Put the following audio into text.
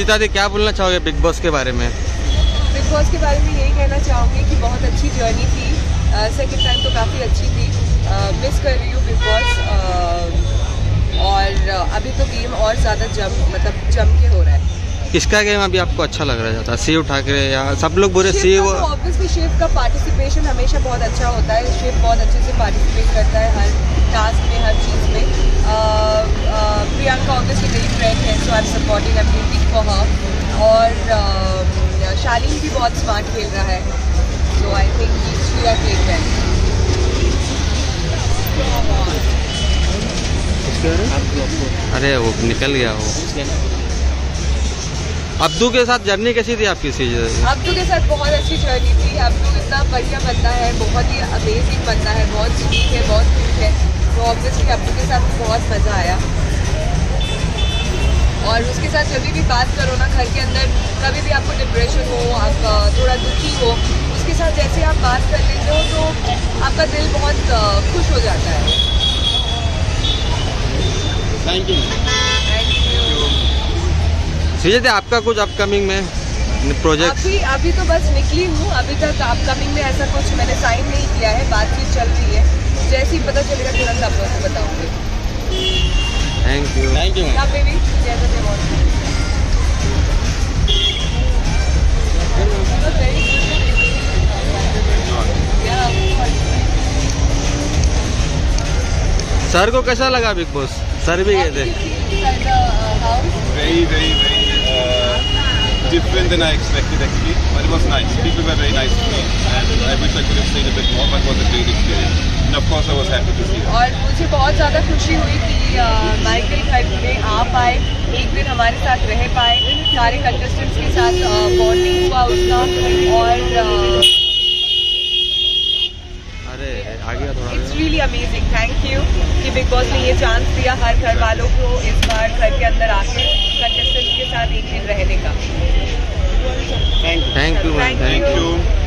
सुजीता दी क्या बोलना चाहोगे बिग बॉस के बारे में? बिग बॉस के बारे में यही कहना चाहूँगी कि बहुत अच्छी जर्नी थी। सेकंड टाइम तो काफ़ी अच्छी थी। मिस कर रही हूँ बिग बॉस। और अभी तो गेम और ज़्यादा जम के हो रहा है। किसका गेम अभी आपको अच्छा लग रहा था? शिव ठाकरे या सब लोग बोले शिव? ऑब्वियसली शिव का पार्टिसिपेशन हमेशा बहुत अच्छा होता है। शिव बहुत अच्छे से पार्टिसिपेट करता है हर टास्क में, हर चीज़ में। प्रियंका ऑब्वियसली मेरी फ्रेंड है, so I am supporting, I am rooting for her. और शालीन भी बहुत स्मार्ट खेल रहा है, so I think she are playing well. अरे वो निकल गया वो। अब्दू के साथ जर्नी कैसी थी आपकी? अब्दू के साथ बहुत अच्छी जर्नी थी। अब्दू इतना बढ़िया बंदा है, बहुत ही अमेजिंग बंदा है, बहुत स्वीट है, बहुत क्यूट है। तो ऑब्वियसली अब्दू के साथ बहुत मज़ा आया। और उसके साथ जब भी बात करो ना घर के अंदर, कभी भी आपको डिप्रेशन हो, आप थोड़ा दुखी हो, उसके साथ जैसे आप बात कर लेते हो तो आपका दिल बहुत खुश हो जाता है। Thank you. सुजीता आपका कुछ अपकमिंग में प्रोजेक्ट? अभी तो बस निकली हूँ। अभी तक अपकमिंग में ऐसा कुछ मैंने साइन नहीं किया है, बातचीत चल रही है। जैसे ही पता चलेगा तुरंत आप लोगों को बताऊंगी। Thank you. Thank you. यहाँ पे भी सर को कैसा लगा बिग बॉस? सर भी गए थे। Very different than I expected actually, but it was nice. People were very nice to me, and I wish I could have stayed a bit more, but it was a great experience. And of course, I was happy to see that. और मुझे बहुत ज़्यादा खुशी हुई कि Michael घर में आ पाए, एक दिन हमारे साथ रह पाए, सारे कंटेस्टेंट्स के साथ बॉन्डिंग हुआ उसका। और it's really amazing. Thank you कि बिग बॉस ने ये चांस दिया हर घर वालों को इस बार घर के अंदर आके कंटेस्टेंट्स के साथ एक दिन रहने का। Thank you. Thank you.